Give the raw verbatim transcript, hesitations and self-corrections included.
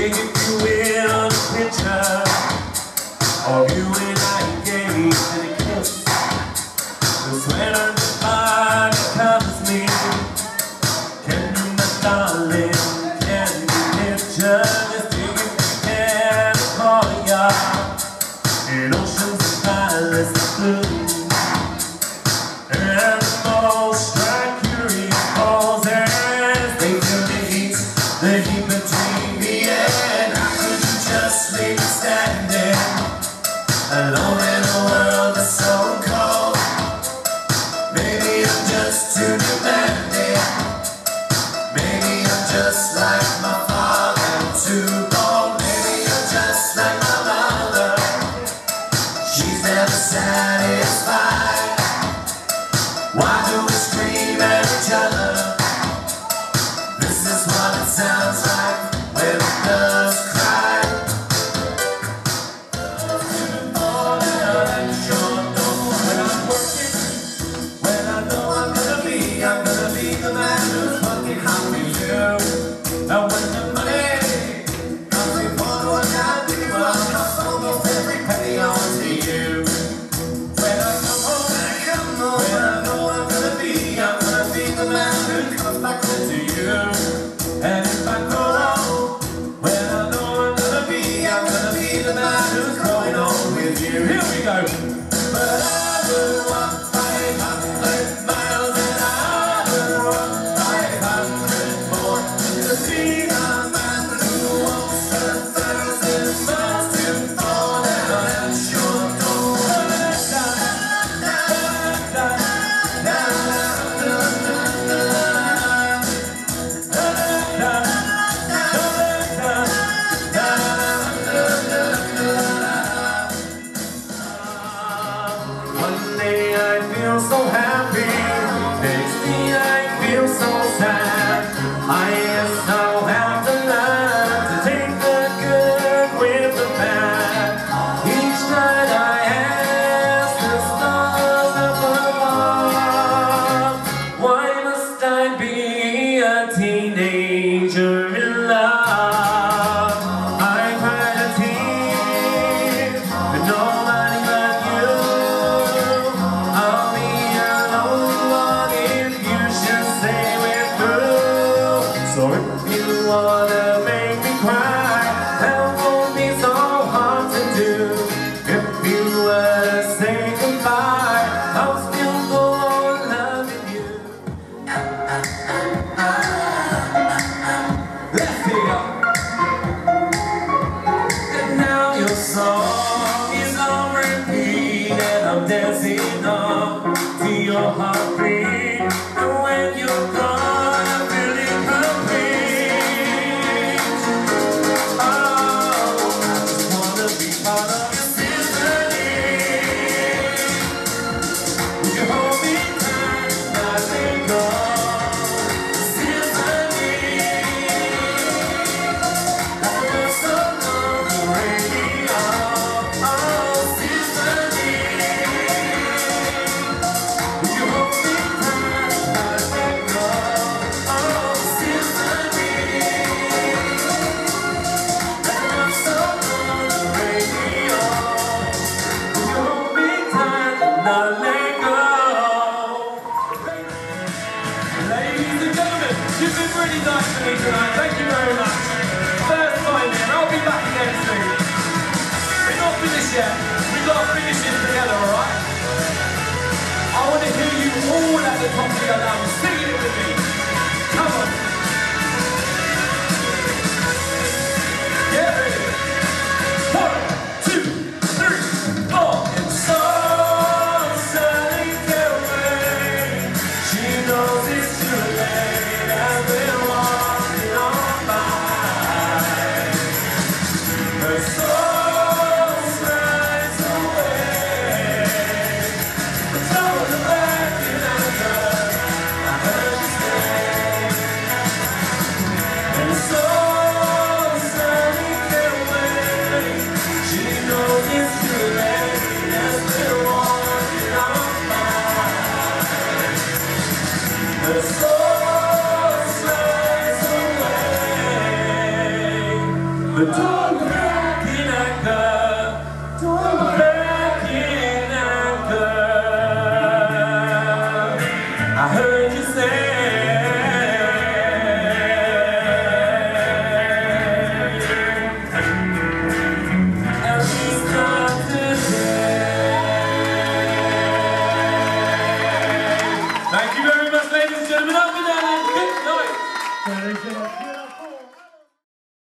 if you will, a picture of you and I engaged in a kiss. Cause when I'm fire becomes me, can you, my darling, can you picture this thing if you can call ya in oceans of violet blue? And the most curious poses, they feel the heat, the heat between me and how could you just leave me standing alone in a world that's so cold? Maybe I'm just too demanding. Maybe I'm just like my father, too bold. Maybe I'm just like my mother, she's never satisfied. Why do we scream at each other? This is what it sounds like when it does cry. When I'm working, when I know I'm gonna be, I'm gonna be the man who's working hard for you. And when the money comes before what I do, I'll cost almost every penny on to you. When I come home, when I come home, when I know I'm gonna be, I'm gonna be the man who comes back home to you. And if I go home, when I know I'm gonna be, I'm gonna be the man who's growing old with you. Here we go. But I will walk five hundred miles and I will walk five hundred more to see the man who walks a thousand miles to fall down at your door. One day I feel so happy, next day I feel so sad. I guess I'll have to learn to take the good with the bad. Each night I ask the stars up above, why must I be a teenager in love? I cried a tear, but nobody but you. I'll be a lonely one if you should say we're through. So if you wanna make me cry, that won't be so hard to do. If you were to say goodbye, I'll still go on loving you. Let's take it up. And now your song is on repeat, and I'm dancing up to your heartbeat. And when you're gone, I'm feeling complete. Oh, I just wanna be part of your symphony. Would you hold me tight and not let go? Symphony, like a song on the radio. Oh, symphony. Would you hold me tight and not let go? Oh, symphony, like a song on the radio. Would you hold me tight and not let go? Ladies and gentlemen, you've been really nice to me tonight. Thank you very much. First time in, I'll be back again soon. We're not finished yet. We've got to finish this together, alright? I want to hear you all at the top of your lungs singing it with me. Come on. Get ready. One, two, three, four. It's so sunny, Caroline. She knows it's too late and we're walking on by. Her soul shines away. The trouble is back in anger. I heard you say The dog